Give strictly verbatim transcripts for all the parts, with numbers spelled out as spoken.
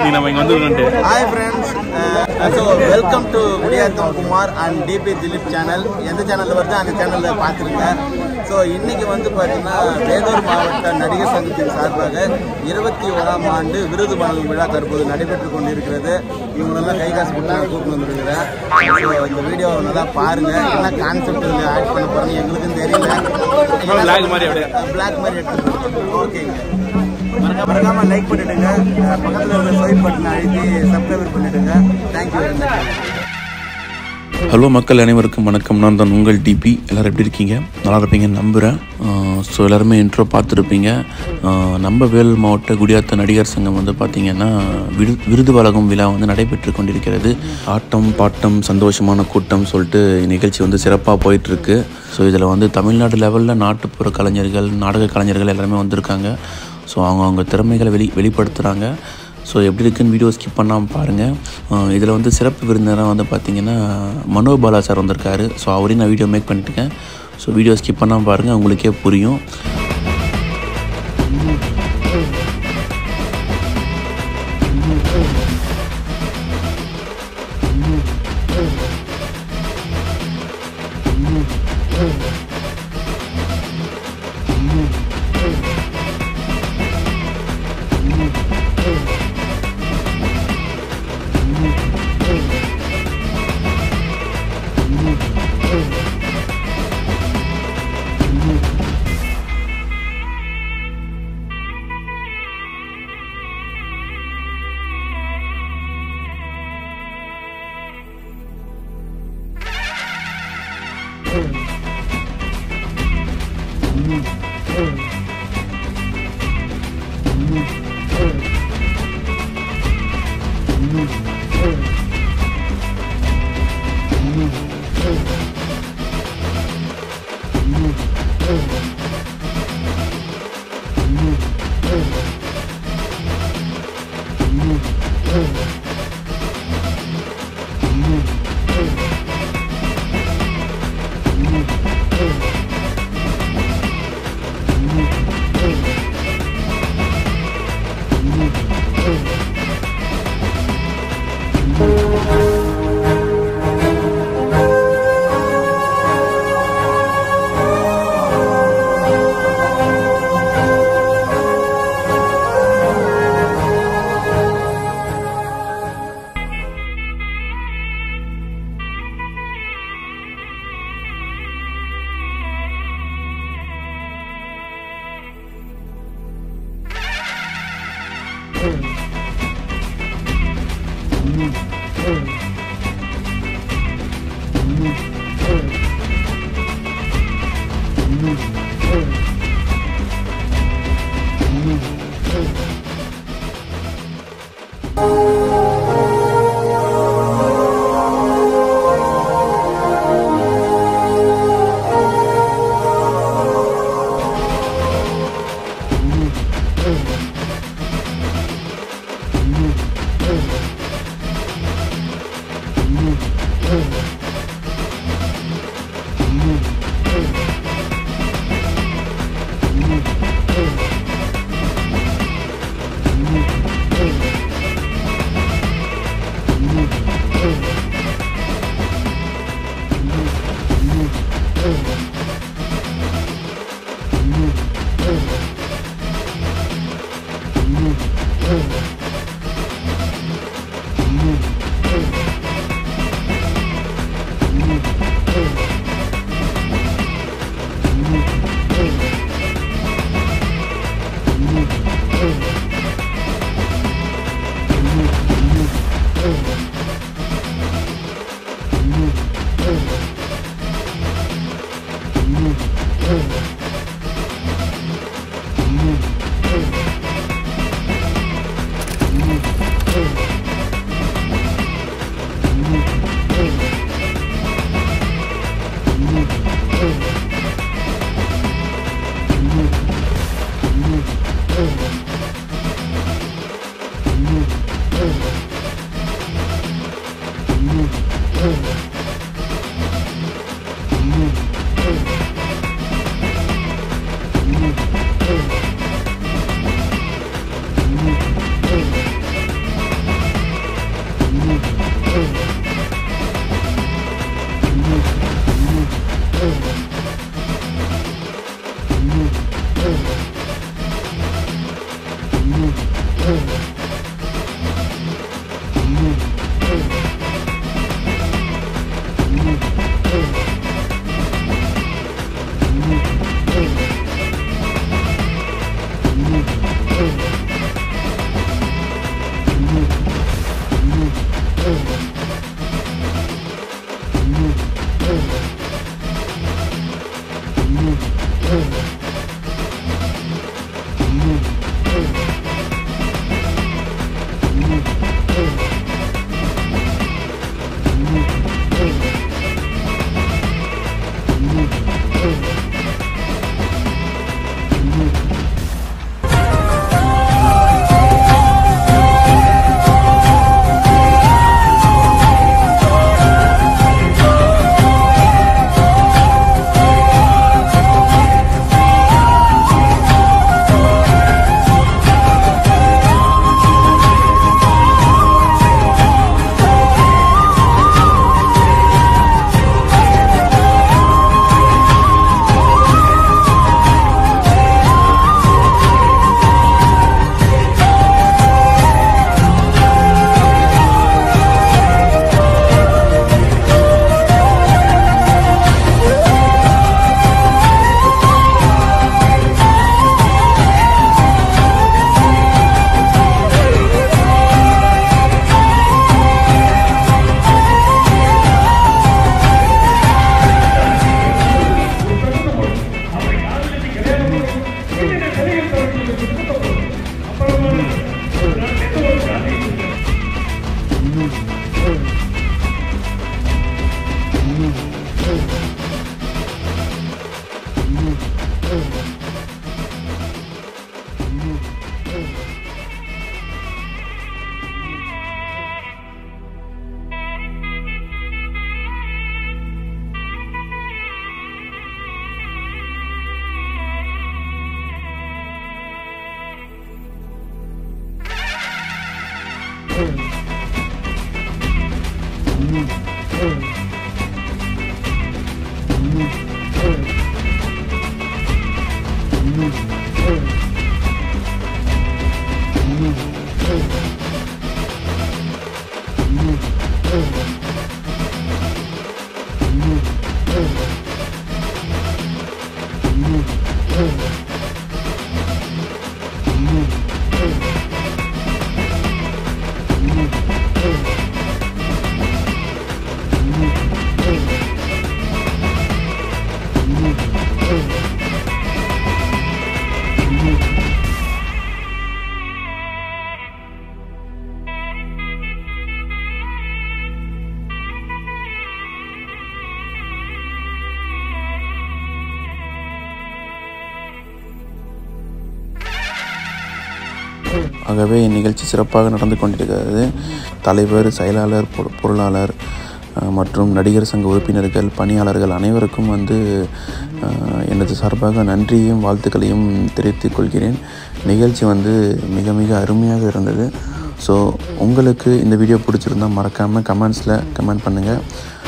நீங்க நம்ம இங்க வந்து hi friends, so welcome to Gudiyattam Kumar and DP Dileep channel. எந்த சேனலில் வருது அந்த சேனலில் பார்த்துருங்க. ஸோ இன்னைக்கு வந்து பார்த்தீங்கன்னா வேலூர் மாவட்ட நடிகர் சங்கத்தின் சார்பாக இருபத்தி ஓராம் ஆண்டு விருது வழங்கும் விழா தற்போது நடைபெற்று கொண்டிருக்கிறது. இவங்களெல்லாம் கை காசு கொடுத்து நான் கூப்பிட்டு வந்துருக்கிறேன். ஸோ இந்த வீடியோவை நல்லா பாருங்க. என்ன கான்செப்ட் ஆட் பண்ண போகிறேன்னு எங்களுக்கும் தெரியல. பிளாக் மாதிரி அப்படியே பிளாக் மாதிரி எடுத்து ஓகேங்க. மறக்காம லைக் பண்ணிடுங்க, பக்கத்தில் உள்ள ஸ்வைப் பட்டனை அழுத்தி சப்ஸ்கிரைப் பண்ணிடுங்க. Thank you very much. ஹலோ மக்கள் அனைவருக்கும் வணக்கம். நான் தான் உங்கள் டிபி. எல்லோரும் எப்படி இருக்கீங்க? நல்லா இருப்பீங்கன்னு நம்புகிறேன். ஸோ எல்லாருமே இன்ட்ரோ பார்த்துருப்பீங்க. நம்ம வேலூர் மாவட்ட குடியாத்த நடிகர் சங்கம் வந்து பார்த்திங்கன்னா விரு விருது வழங்கும் விழா வந்து நடைபெற்று கொண்டிருக்கிறது. ஆட்டம் பாட்டம் சந்தோஷமான கூட்டம் சொல்லிட்டு நிகழ்ச்சி வந்து சிறப்பாக போயிட்டுருக்கு. ஸோ இதில் வந்து தமிழ்நாடு லெவலில் நாட்டுப்புற கலைஞர்கள், நாடக கலைஞர்கள் எல்லாருமே வந்திருக்காங்க. ஸோ அவங்க அவங்க திறமைகளை வெளி வெளிப்படுத்துகிறாங்க. ஸோ எப்படி இருக்குன்னு வீடியோ ஸ்கிப் பண்ணாமல் பாருங்கள். இதில் வந்து சிறப்பு விருந்தினராக வந்து பார்த்திங்கன்னா மனோபாலா சார் வந்திருக்காரு. ஸோ அவரையும் நான் வீடியோ மேக் பண்ணிட்டுருக்கேன். ஸோ வீடியோ ஸ்கிப் பண்ணாமல் பாருங்கள், உங்களுக்கே புரியும். ஆகவே இந்நிகழ்ச்சி சிறப்பாக நடந்து கொண்டிருக்கிறது. தலைவர், செயலாளர், பொருளாளர் மற்றும் நடிகர் சங்க உறுப்பினர்கள், பணியாளர்கள் அனைவருக்கும் வந்து எனது சார்பாக நன்றியையும் வாழ்த்துக்களையும் தெரிவித்துக் கொள்கிறேன். நிகழ்ச்சி வந்து மிக மிக அருமையாக இருந்தது. ஸோ உங்களுக்கு இந்த வீடியோ பிடிச்சிருந்தால் மறக்காமல் கமெண்ட்ஸில் கமெண்ட் பண்ணுங்கள்.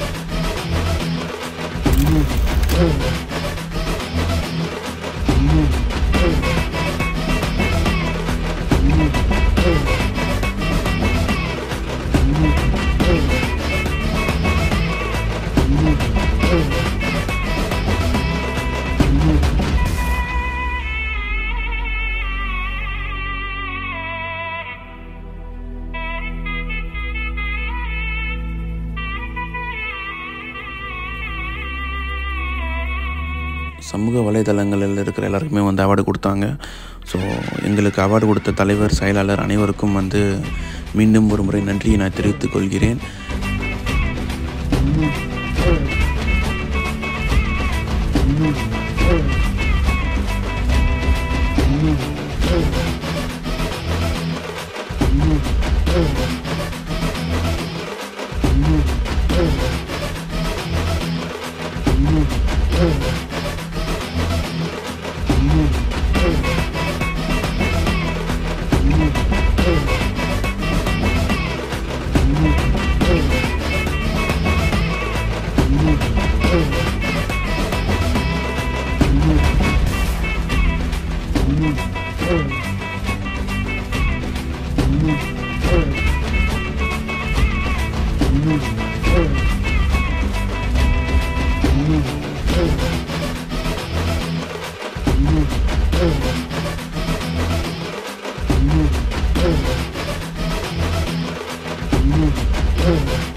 சமூக வலைதளங்களில் இருக்கிற எல்லாருக்குமே வந்து அவார்டு கொடுத்தாங்க. ஸோ எங்களுக்கு அவார்டு கொடுத்த தலைவர், செயலாளர் அனைவருக்கும் வந்து மீண்டும் ஒரு முறை நன்றியை நான் தெரிவித்துக் கொள்கிறேன். ம்